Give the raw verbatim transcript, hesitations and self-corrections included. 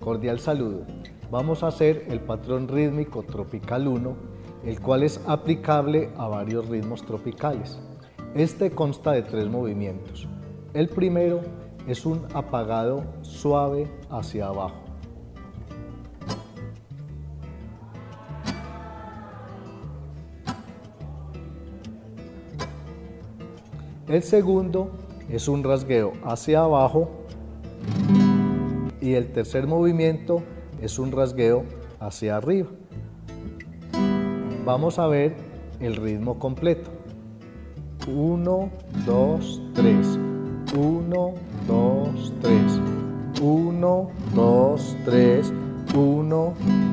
cordial saludo. Vamos a hacer el patrón rítmico tropical uno, el cual es aplicable a varios ritmos tropicales. Este consta de tres movimientos. El primero es un apagado suave hacia abajo. El segundo es un rasgueo hacia abajo y el tercer movimiento es un rasgueo hacia arriba. Vamos a ver el ritmo completo. uno, dos, tres. uno, dos, tres. uno, dos, tres. uno,